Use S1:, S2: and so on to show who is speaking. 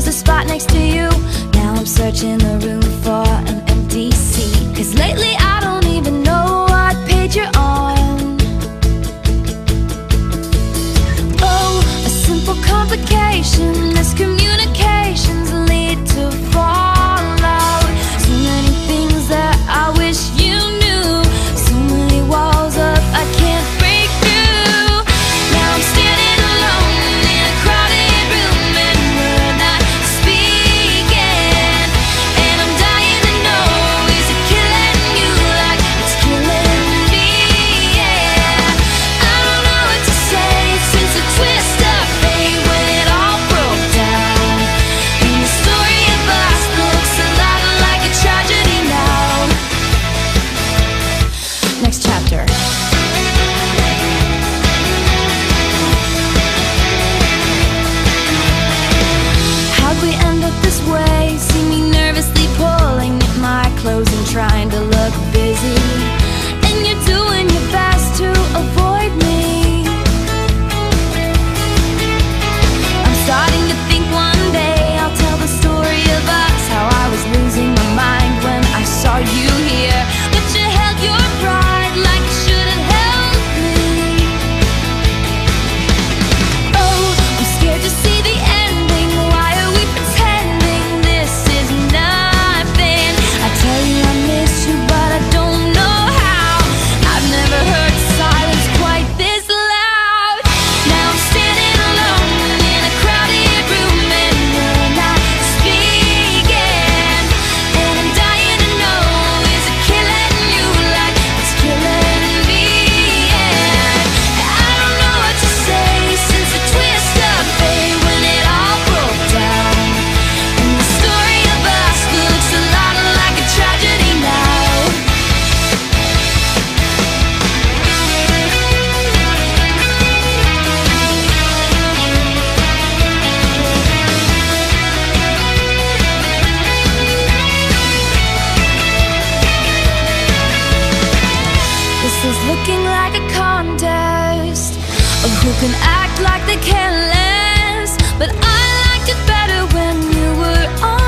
S1: chose a spot next to you. Now I'm searching the room for an empty seat. 'Cause lately I don't even know what page you're on. Oh, a simple complication, miscommunications lead to fallout. So many things that I wish you knew. So many walls up I can't break through. Now I'm standing alone in a crowded room and we're not speaking. And I'm dying to know, is it killing you like it's killing me? Yeah, I don't know what to say since the twist of fate when it all broke down. And the story of us looks a lot like a tragedy now. Next chapter. How'd we end up this way? See me nervously pulling at my clothes and trying to look busy. And you're doing your best to avoid me. I'm starting to think one day I'll tell the story of us, how I was losing my mind when I saw you here. But you held your pride like you should have held me. Oh, I'm scared to see the ending. Why are we pretending this is nothing? I tell you I miss you, but I don't know how. I've never heard silence quite this loud. Now I'm standing alone in a crowded room and we're not speaking. And I'm dying to know, is it killing you like it's killing me? Yeah, I don't know what to say since the twist of fate when it all broke down. And the story of us looks a lot like a tragedy now. This is looking like a contest of who can act like they care less. But I liked it better when you were on